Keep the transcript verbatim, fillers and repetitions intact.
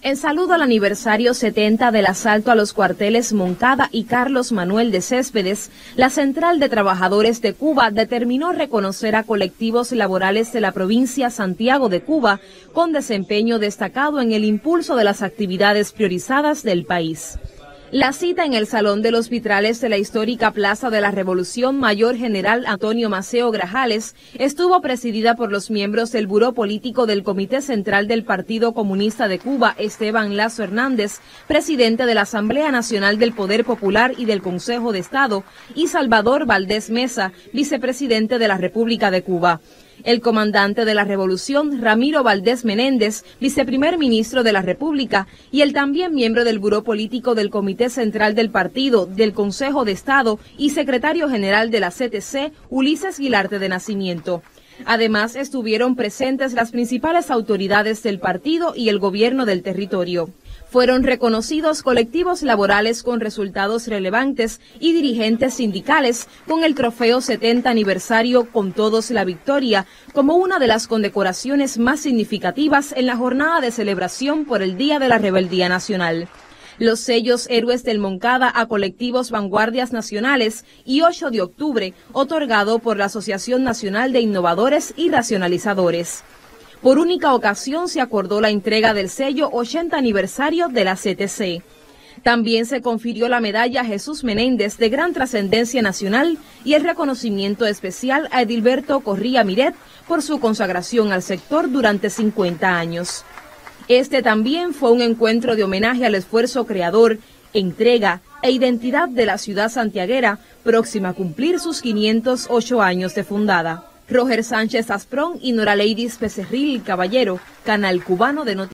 En saludo al aniversario setenta del asalto a los cuarteles Moncada y Carlos Manuel de Céspedes, la Central de Trabajadores de Cuba determinó reconocer a colectivos laborales de la provincia Santiago de Cuba con desempeño destacado en el impulso de las actividades priorizadas del país. La cita en el Salón de los Vitrales de la histórica Plaza de la Revolución Mayor General Antonio Maceo Grajales estuvo presidida por los miembros del Buró Político del Comité Central del Partido Comunista de Cuba, Esteban Lazo Hernández, presidente de la Asamblea Nacional del Poder Popular y del Consejo de Estado, y Salvador Valdés Mesa, vicepresidente de la República de Cuba. El comandante de la Revolución, Ramiro Valdés Menéndez, viceprimer ministro de la República, y el también miembro del Buró Político del Comité Central del Partido, del Consejo de Estado y secretario general de la C T C, Ulises Guilarte de Nacimiento. Además, estuvieron presentes las principales autoridades del partido y el gobierno del territorio. Fueron reconocidos colectivos laborales con resultados relevantes y dirigentes sindicales con el trofeo setenta aniversario Con Todos la Victoria como una de las condecoraciones más significativas en la jornada de celebración por el Día de la Rebeldía Nacional. Los sellos Héroes del Moncada a colectivos Vanguardias Nacionales y ocho de octubre, otorgado por la Asociación Nacional de Innovadores y Racionalizadores. Por única ocasión se acordó la entrega del sello ochenta aniversario de la C T C. También se confirió la medalla Jesús Menéndez de gran trascendencia nacional y el reconocimiento especial a Edilberto Corría Miret por su consagración al sector durante cincuenta años. Este también fue un encuentro de homenaje al esfuerzo creador, entrega e identidad de la ciudad santiaguera, próxima a cumplir sus quinientos ocho años de fundada. Roger Sánchez Asprón y Nora Leidis Becerril Caballero, Canal Cubano de Noticias.